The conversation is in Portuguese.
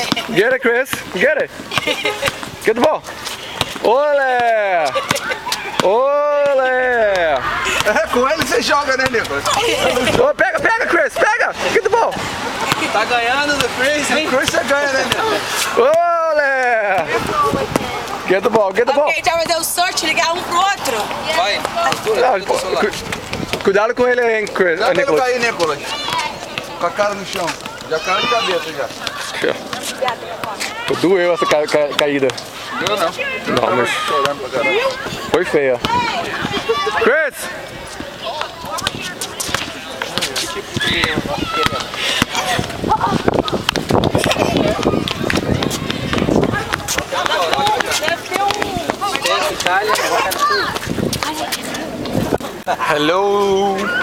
Get it, Chris. Get it. Get the ball. Olé! Olé! Com ele você joga, né, Nicolas? Oh, pega, pega, Chris. Pega. Get the ball. Tá ganhando do Chris, hein? Chris você ganha, né, Nicolas? Olé! Get the ball. Get the ball. Ok, então vai fazer o sorte, ligar um pro outro. Vai. Cuidado com ele, hein, Chris. Dá pra ele Nicolas. cair, Nicolas. Com a cara no chão. Já caiu de cabeça já. Doeu essa caída. Eu não. Não, mas Chorando pra caramba. foi feia. Chris! Hello!